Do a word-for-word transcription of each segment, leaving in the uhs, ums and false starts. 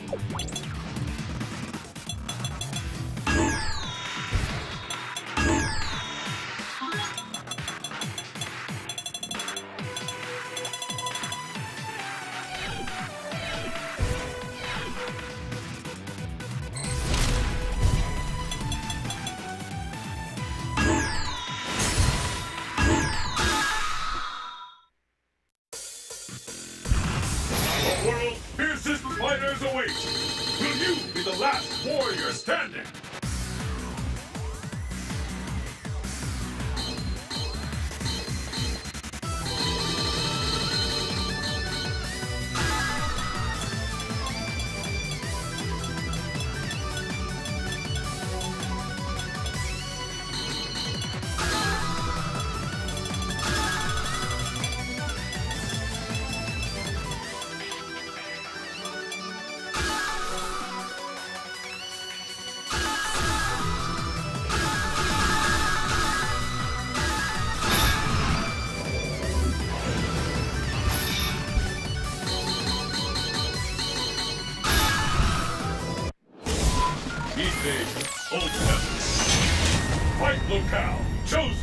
Will you be the last warrior standing? Old Heaven. Fight locale chosen.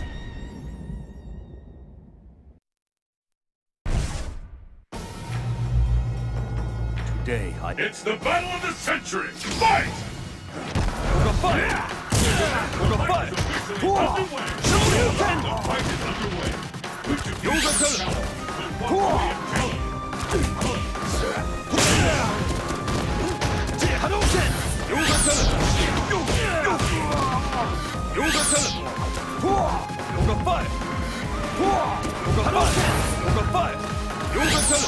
Today I... It's the battle of the century. Fight! We're fight! We're fight! Underway. Shoryuken! The fight is underway. Which of you Yoga shall Turn! will walk Hadouken! Yoga Turn! Yoga Turn! Yoga fight! Yoga fight! Yoga fight! Yoga Turn!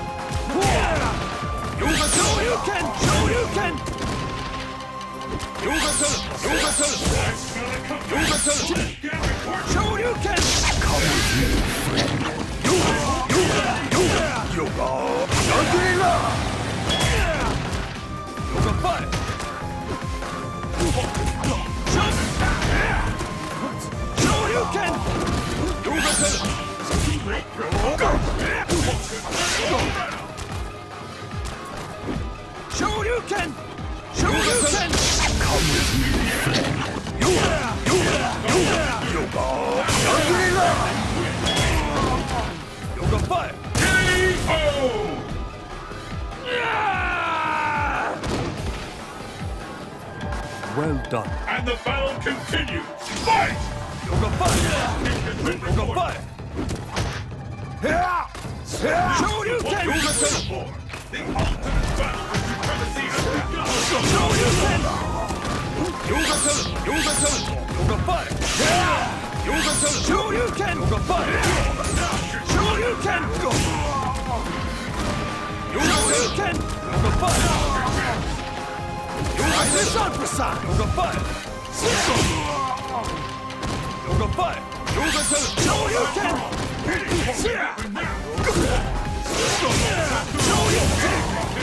Yoga Shoryuken! Shoryuken! Yoga Turn! Yoga Turn! Yoga Turn! Shoryuken! Come with me, friend! Yoga! Yoga! Yoga! Yoga! Shangri-La! Yoga fight! Shoryuken! Yoga Turn! Shoryuken! Shoryuken! Come with me, friend! Yoga! Yoga! Yoga! Yoga! Shangri-La! Yoga fight! K O! Well done. And the battle continues. Fight! Yoga fight! Yoga fight! Shoryuken! Yoga Turn! The ultimate battle for supremacy has begun. Shoryuken! Yoga Turn! Yoga Turn! Yoga fight! Yoga Turn! Shoryuken! Yoga fight! Shoryuken! Shoryuken! Yoga fight! Yoga Sun! Yoga fight! Yoga fight! Yoga Turn! Shoryuken! Shoryuken!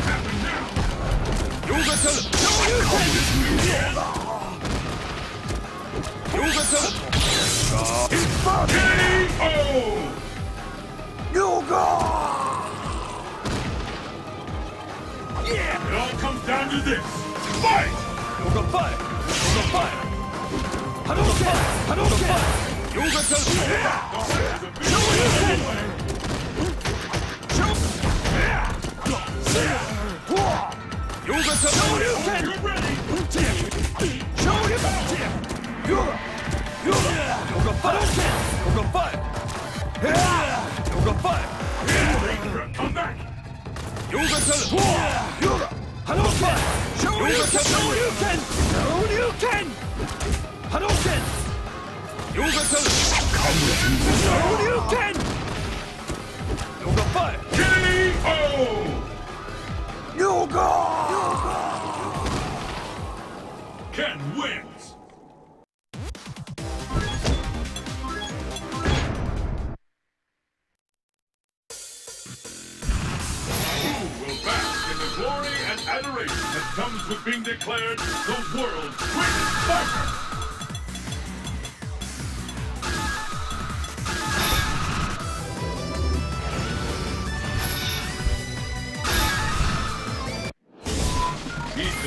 Yoga Turn! Shoryuken! Yoga Turn! K O! Yoga! Yeah! It all comes down to this. Fight! Yoga fight! Yoga fight! Hadouken! Hadouken! Yoga Turn! Shoryuken! Yoga Turn! Shoryuken! You're ready! Shoryuken! Yoga! Yoga! Yoga fight! Yoga fight! Yoga fight! Come back! Yoga Turn! Yoga! Hadouken! Shoryuken! Shoryuken! Shoryuken! Hadouken! Yoga Turn! Come with me! Shoryuken! Yoga fight! K O! Yoga! Ken wins! Who will bask in the glory and adoration that comes with being declared the world's greatest fighter?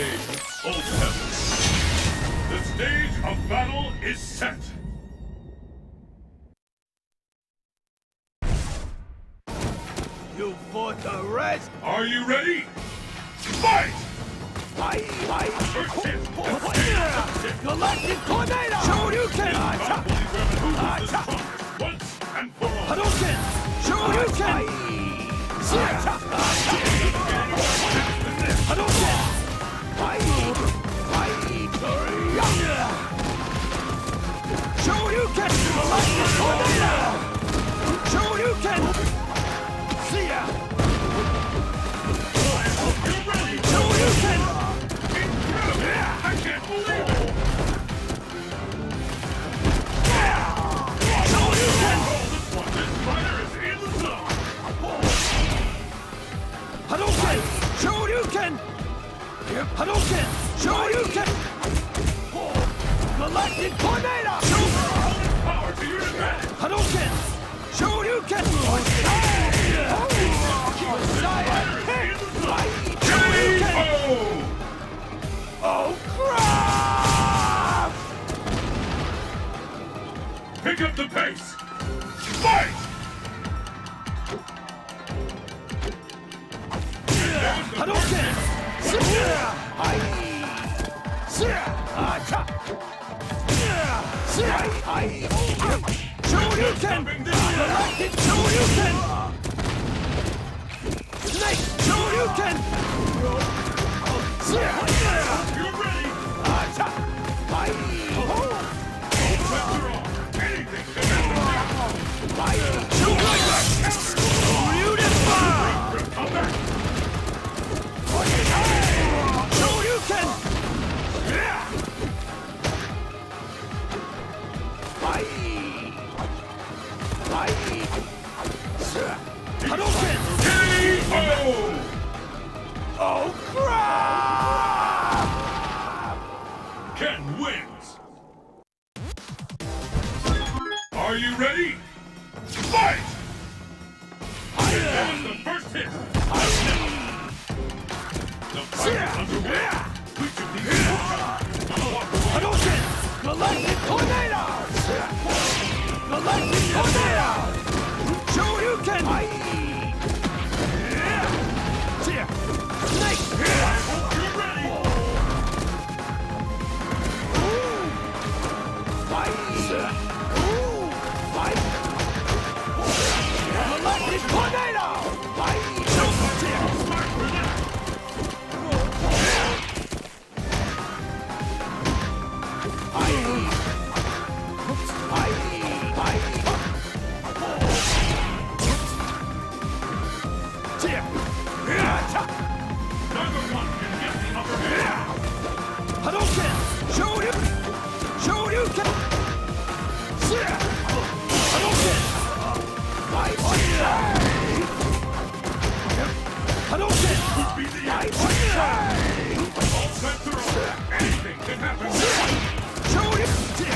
invasion old heaven. The stage of battle is set. You fought the rest. Are you ready? Fight! Fight! Fight! First hit. Galactic Tornado! Shoryuken! Who is the strongest once and for all? Hadouken! Shoryuken! Hadouken! Fight! Fight! Shoryuken! Galactic Tornado! Shoryuken! See ya! I hope you're ready. Shoryuken! Incredible! I can't believe it! Shoryuken! Oh, this one, this fighter is in the zone! Hadouken! Shoryuken! Hadouken! Shoryuken! Galactic Tornado! Power to your advantage! Hadouken! Shoryuken! K O! Oh, crap! Pick up the pace! Fight! Hadouken! Shoryuken! Galactic Shoryuken! Snake Shoryuken! You're ready! After all, anything can happen! Beautiful! Come back! Shoryuken! Hadouken! K O! Oh, crap! Ken wins! Are you ready? Fight! That was the first hit! The fight is underway! Which of these Hadouken! Galactic Tornado! Galactic Tornado! Shoryuken! Snake! I hope you're ready! Galactic Tornado! Smart for that! Neither one can get the upper hand! Hadouken! Shoryuken! Shoryuken! Hadouken! Hadouken! Would be the end! All sets are over! Anything can happen! Shoryuken!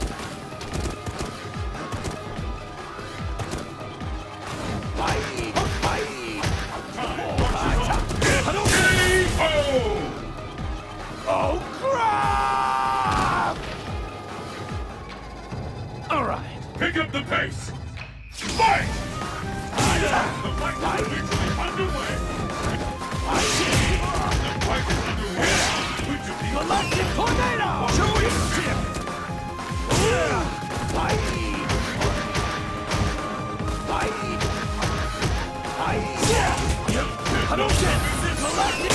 Hadouken! K O! Oh, crap! All right. Pick up the pace! Fight! The fight is officially underway! The fight is underway! Which of these... Galactic Tornado! Shoryuken! Fight! Fight! Fight! Hadouken! Galactic!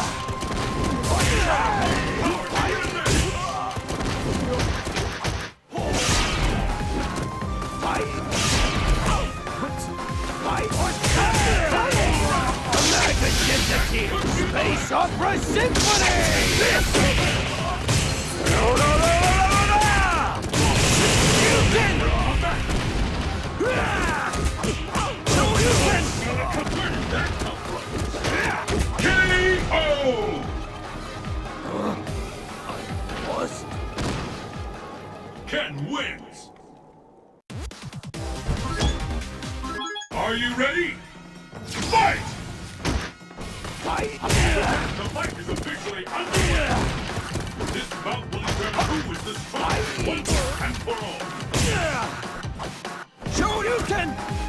Space Opera Symphony! No, no, no, no, no, no! You can! Shoryuken! Where did that come from? K O! Lost. Ken wins! Are you ready? Fight! The fight is officially underway. This bout will determine who is the strongest once and for all. Shoryuken!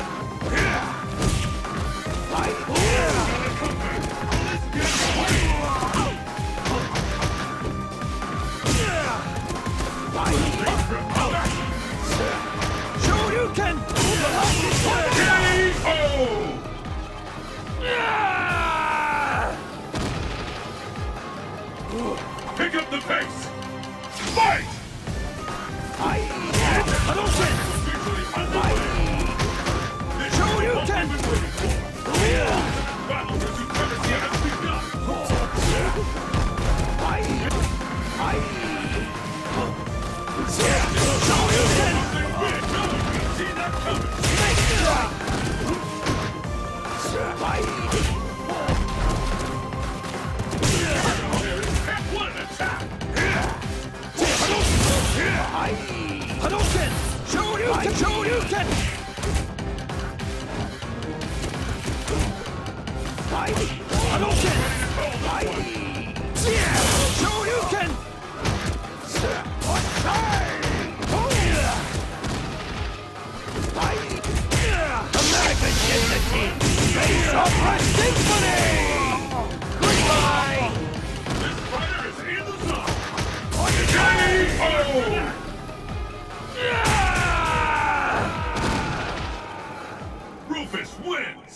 Shoryuken! K O! Pick up the pace! Fight! Hadouken! Officially underway. This is what we've been waiting for. Battle for supremacy has begun. Shoryuken! See that coming. What an attack! Hadouken! Shoryuken! Shoryuken! Hadouken! Shoryuken! American Unity! Face of Red Symphony! Goodbye! This fighter is in the zone! K O! Rufus wins!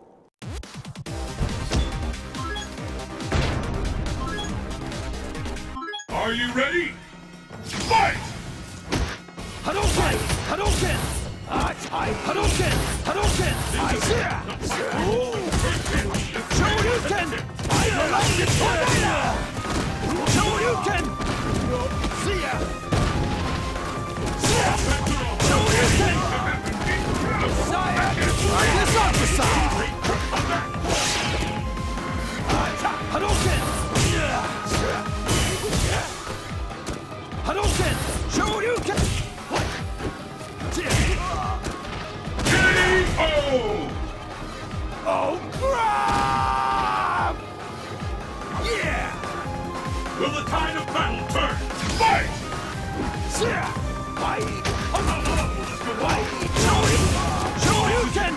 Are you ready? Fight! Hadouken! Hadouken! Hadouken! Hadouken! Shoryuken! Galactic Tornado! Shoryuken! See ya! Shoryuken! Messiah! This officer! Hadouken! Hadouken! Shoryuken! K O! Oh, crap! Yeah! Will the tide of battle turn? Fight! Fight! Shoryuken!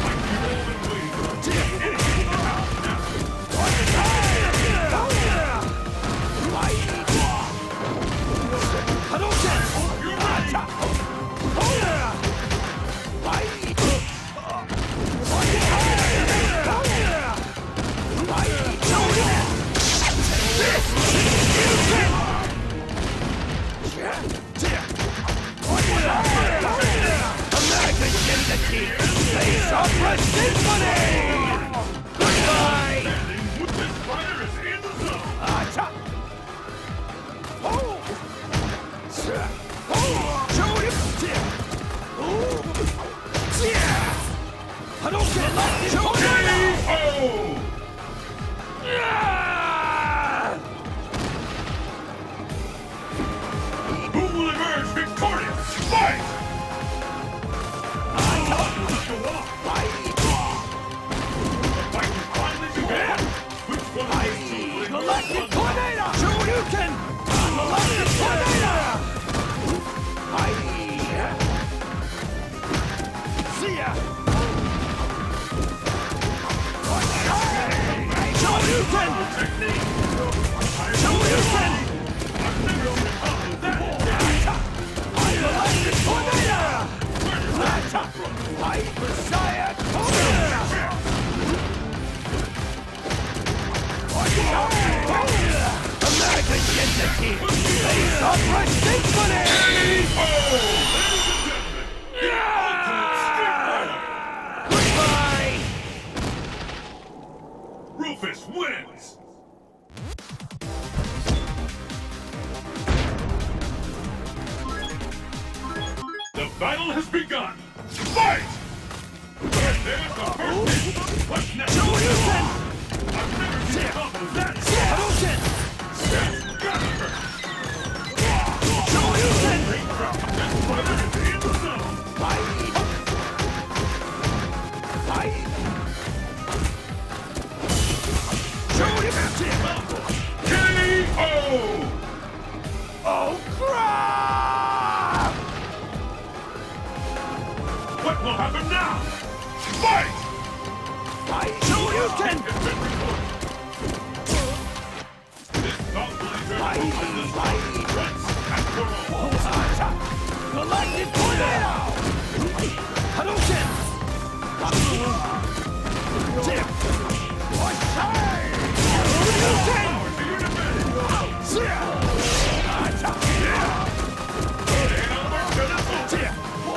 Hadouken! American Unity! Face of Red Symphony! Goodbye! This fighter is in the zone! Hadouken! K O! Who will emerge victorious? Fight! The fight is finally begun! Which one of these two will Galactic Tornado! Shoryuken! Galactic Tornado! See ya! Shoryuken! Shoryuken! Galactic Tornado! Messiah! American Unity! Face of Red Symphony! Goodbye! Rufus wins! The battle has begun! Fight! There's the first hit! What's next? Shoryuken! I've never seen a combo that Hadouken! That's gotta hurt! Shoryuken! This fighter is in the zone! happen now? Fight! Fight! Shoryuken! This thoughtfully driven Fight! opponent Fight! threats after all. Galactic Tornado! Hadouken! Tip! One time! Shoryuken! Power to your defense! Tip!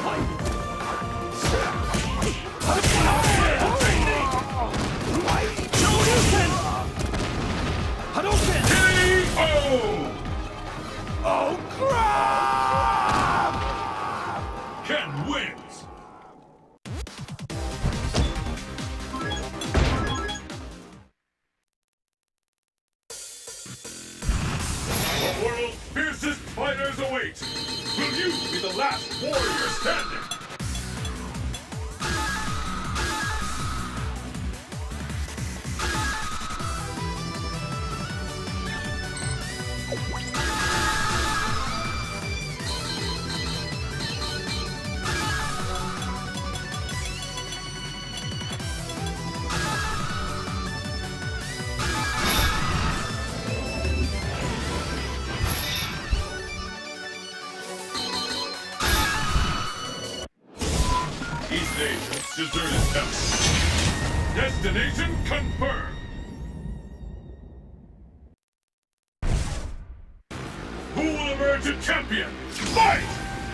Hadouken! K O! Oh, crap! Ken wins! The world's fiercest fighters await! Will you be the last warrior standing? East Asia's deserted temple. Destination confirmed. Who will emerge a champion? Fight!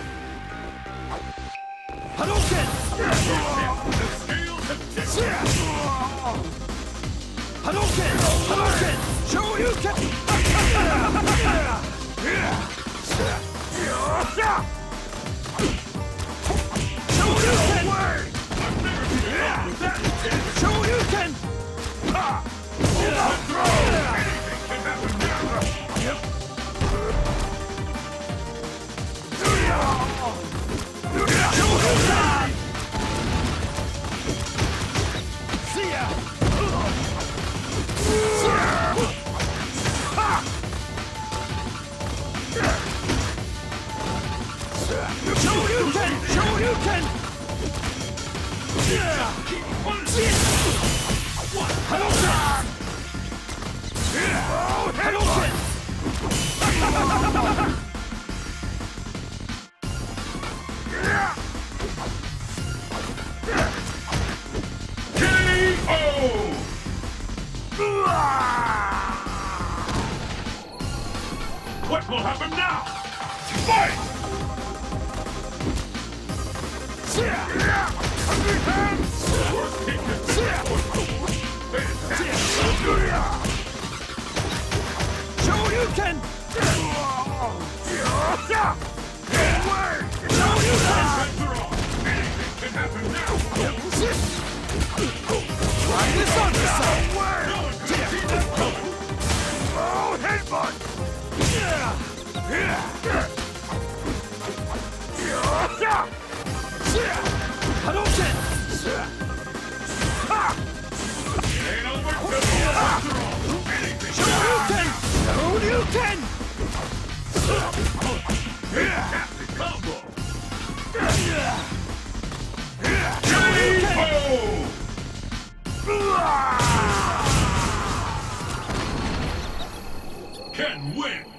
Hadouken! The scales have tipped. Hadouken! Hadouken! Shoryuken! Shoryuken! I've never seen a with that intense. Shoryuken! Throw! Anything can happen now. Shoryuken! See ya! Shoryuken! Shoryuken! Hadouken! Hadouken! K O! What will happen now? Fight! Worst kick has been Shoryuken! Shoryuken! After all, anything can happen now. Try this on the side! No one could see that coming. Oh, headbutt! Hadouken! Ain't over till after all. Anything can happen. Shoryuken! Shoryuken! Fantastic combo. K O! Ken wins.